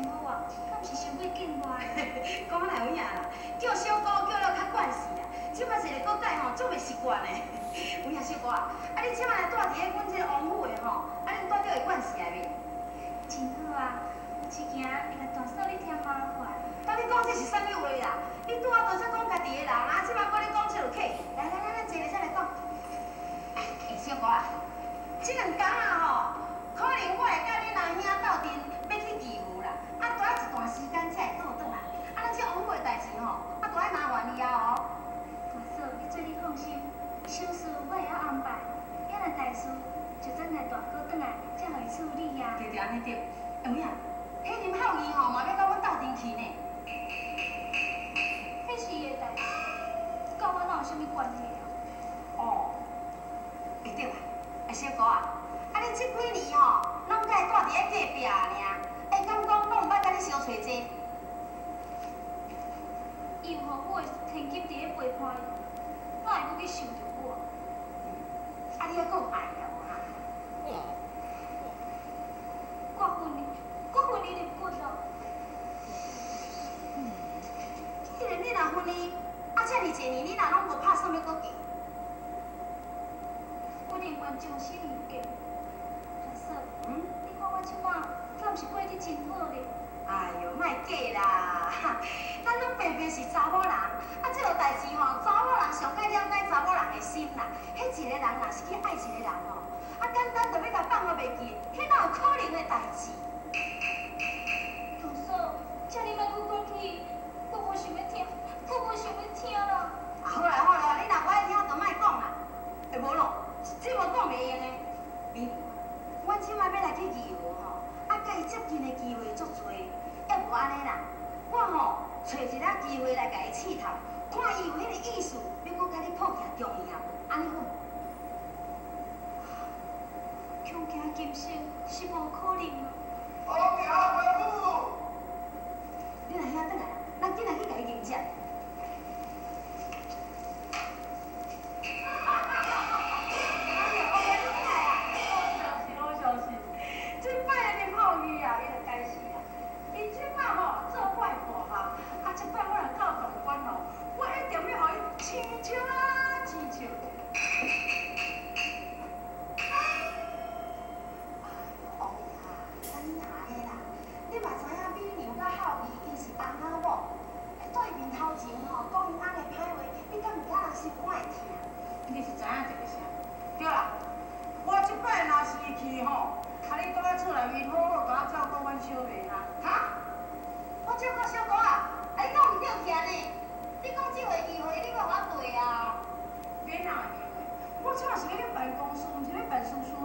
好啊，敢是伤过见外？ 讲哪有影啦？叫小姑叫了较惯势啦，即摆一个国改吼，足袂习惯的。有影小姑啊，你即摆来住伫咧阮这个王府的吼，你有住着会惯势来袂？ 真好啊，有一件会甲大嫂你添麻烦。 你讲这是啥物话啦？你拄啊都才讲家己的人啊，即摆搁咧讲这落客气。来，咱坐咧再来讲。小姑啊，这两天啊吼，可能我会甲你阿兄斗阵要去义乌啦，大概一段时间才会倒转来。咱这王府的代志吼，大概麻烦你啊哦。 大嫂，你做你放心，小事我会晓安排，遐若大事就等待大哥转来才互伊处理呀。 对，安尼对。有影，迄林孝义吼嘛要甲阮斗阵去呢。 迄是伊的代志，甲我哪有啥物关系啊？ 哦，会对啦。小姑啊，你这几年吼，拢甲伊住伫咧隔壁尔，会敢讲拢毋捌甲你相找者？ 伊有互我的天金伫咧陪伴伊，哪会阁去想着我？ 你还阁有爱了无哈？ 我分你入骨咯。 既然你若分你，遮尔济年你若拢无拍算要阁嫁？ 我宁愿终身不嫁。大嫂，你看我即摆敢是过得真好咧？ 哎呦，莫假啦！咱拢平平是查某人，这落代志吼，查某人上该了解查某人的心啦。迄一个人若是去爱一个人吼，简单就要甲放我袂记，迄哪有可能的代志？ 大嫂，请你莫阁讲起，我无想要听，我无想要听啦。 好啦，你若不爱听就莫讲啦。会无咯，这无讲袂用的。比如，阮即摆要来去义乌吼，甲伊接近的机会足多，要无安尼啦，我吼找一个机会来甲伊试探，看伊有迄个意思，要我甲你抱行中意啊，安尼好？ 强行今生是无可能咯。 好名回府。 你若兄转来，咱紧来去甲伊迎接。你是知影一个啥？对啦，我即摆若是去吼，你倒来厝内面好好甲我照顾阮小妹啦，哈？我照顾小姑啊，你讲毋对去安尼？你讲这话机会，你讲我对啊？免哪会机会？我即摆是要去办公司，毋是要办私事。